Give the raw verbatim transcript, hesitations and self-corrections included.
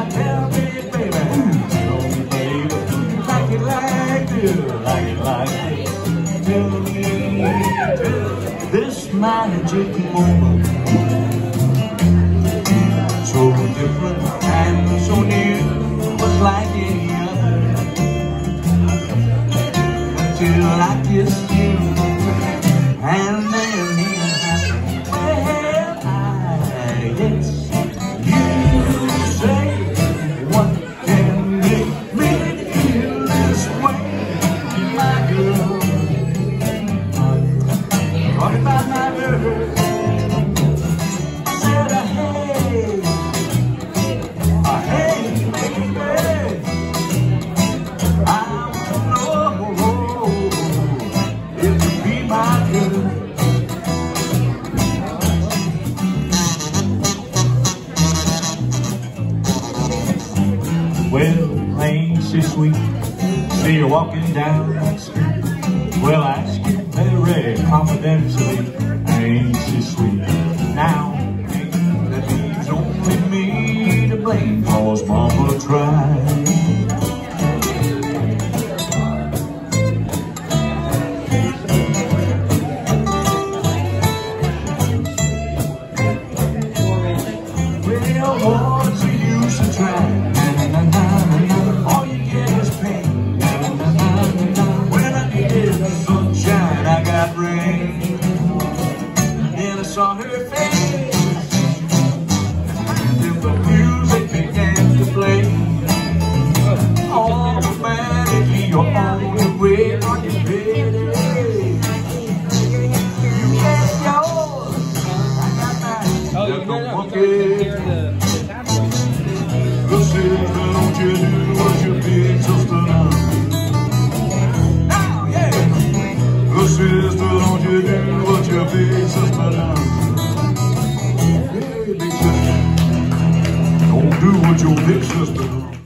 Now tell me, baby, oh baby, like it like this, like it like this. Tell me, this magic moment, so different and so new, was like any other, until I kissed you, and then it happened. Well, I guess you say, what can make me feel this way, my girl? What about my girl? Said, hey, uh, hey, baby, I wanna know if you be my girl. Well, ain't she sweet? See her walking down that street. Well, I ask you very confidentially, ain't she sweet? Now, ain't that leaves only me to blame, 'cause mama tried. Well, Lord, she used to try. All you get is pain. When I needed sunshine, I got rain. Then I saw her face, and then the music began to play. Automatically, you're on your way, on your baby. You get yours, I got mine. Oh, you better not hear the Sister, don't you do what your big sister done? Now, yeah. Oh, sister, don't you do what your big sister done? Hey, big sister, don't do what your big sister done.